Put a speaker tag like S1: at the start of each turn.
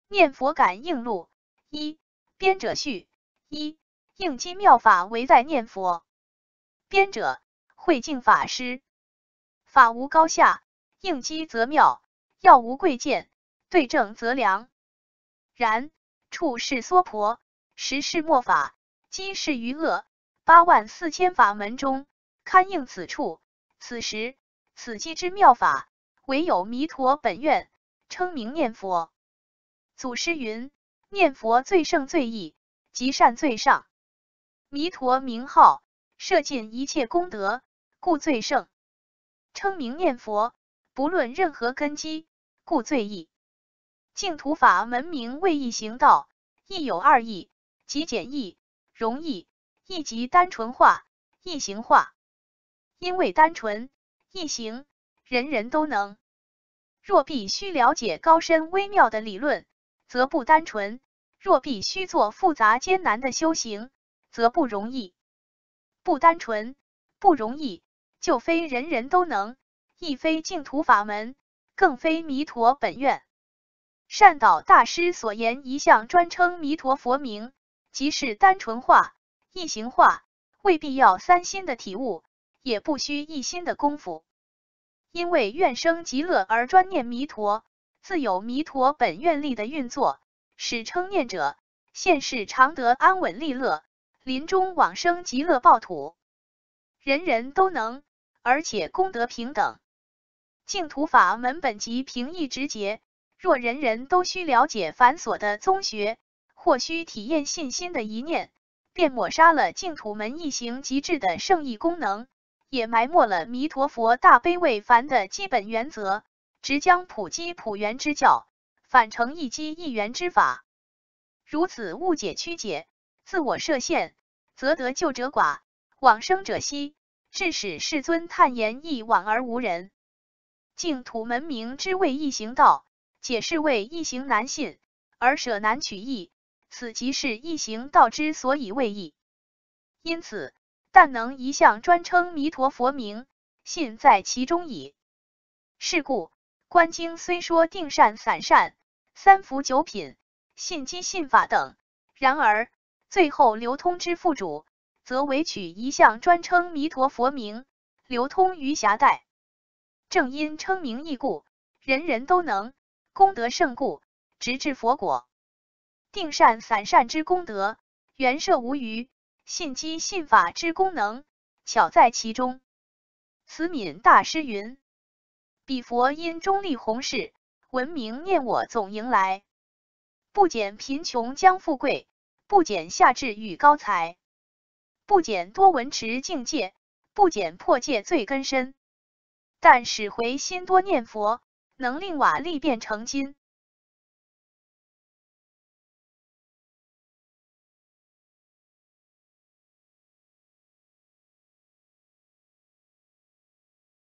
S1: 念佛感应录一编者序一应机妙法唯在念佛。编者慧净法师。法无高下，应机则妙，要无贵贱，对症则良。然处是娑婆，实是末法，机是余恶，84000法门中，堪应此处。此时此机之妙法，唯有弥陀本愿，称名念佛。祖师云：念佛最胜最易，极善最上。弥陀名号，摄尽一切功德，故最胜。称名念佛，不论任何根基，故最易。净土法门名为易行道，易有二义，即简易、容易。易即单纯化、易行化。因为单纯、易行，人人都能。若必须了解高深微妙的理论，则不单纯；若必须做复杂艰难的修行，则不容易。不单纯、不容易，就非人人都能，亦非净土法门，更非弥陀本愿。善导大师所言一向专称弥陀佛名，即是单纯化、易行化，未必要三心的体悟，也不需一心的功夫。因为愿生极乐而专念弥陀，自有弥陀本愿力的运作，使称念者现世常得安稳利乐，临终往生极乐报土。人人都能，而且功德平等。净土法门本即平易直接，若人人都需了解繁琐的宗学，或需体验信心的一念，便抹杀了净土门易行极致的圣意功能，也埋没了弥陀佛大悲为凡的基本原则，直将普机普圆之教反成一机一圆之法。如此误解曲解，自我设限，则得救者寡，往生者稀，致使世尊叹言一往而无人。净土门名之谓易行道，解释为易行难信，而舍难取易，此即是易行道之所以为易。因此但能一向专称弥陀佛名，信在其中矣。是故观经虽说定善散善、三福九品、信机信法等，然而最后流通之副主，则唯取一向专称弥陀佛名，流通于狭带。正因称名易故，人人都能，功德胜故，直至佛果。定善散善之功德，原摄无余；信机信法之功能，巧在其中。慈悯大师云：彼佛因中立弘誓，闻名念我总迎来。不减贫穷将富贵，不减下智与高才，不减多闻持境界，不减破戒罪根深。但使回心多念佛，能令瓦砾变成金。